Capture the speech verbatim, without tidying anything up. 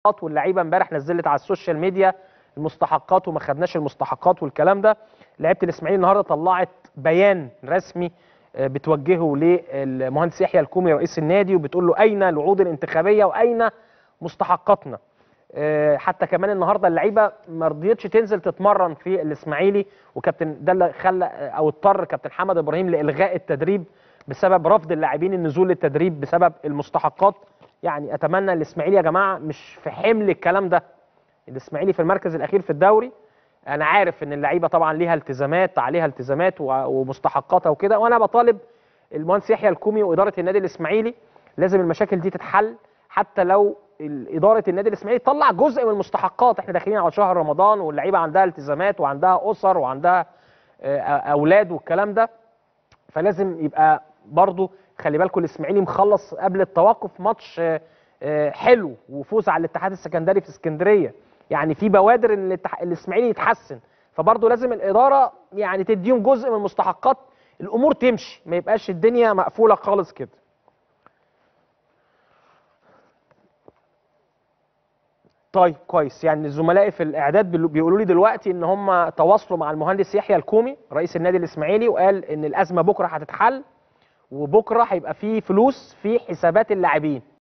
واللعيبه امبارح نزلت على السوشيال ميديا المستحقات وما خدناش المستحقات والكلام ده. لعيبه الاسماعيلي النهارده طلعت بيان رسمي بتوجهه للمهندس يحيى الكومي رئيس النادي، وبتقول له اين الوعود الانتخابيه واين مستحقاتنا. حتى كمان النهارده اللعيبه ما رضيتش تنزل تتمرن في الاسماعيلي، وكابتن ده اللي خلى او اضطر كابتن حمد ابراهيم لالغاء التدريب بسبب رفض اللاعبين النزول للتدريب بسبب المستحقات. يعني اتمنى الاسماعيلي يا جماعه مش في حمل الكلام ده. الاسماعيلي في المركز الاخير في الدوري. انا عارف ان اللعيبه طبعا ليها التزامات عليها التزامات ومستحقاتها وكده، وانا بطالب المهندس يحيى الكومي واداره النادي الاسماعيلي لازم المشاكل دي تتحل. حتى لو اداره النادي الاسماعيلي تطلع جزء من المستحقات، احنا داخلين على شهر رمضان واللعيبه عندها التزامات وعندها اسر وعندها اولاد والكلام ده، فلازم يبقى برضو خلي بالكم الاسماعيلي مخلص قبل التوقف ماتش حلو وفوز على الاتحاد السكندري في اسكندريه، يعني في بوادر ان الاسماعيلي يتحسن، فبرضو لازم الاداره يعني تديهم جزء من المستحقات، الامور تمشي ما يبقاش الدنيا مقفوله خالص كده. طيب كويس، يعني زملائي في الاعداد بيقولوا لي دلوقتي ان هم تواصلوا مع المهندس يحيى الكومي رئيس النادي الاسماعيلي، وقال ان الازمه بكره هتتحل وبكره هيبقى في فلوس في حسابات اللاعبين.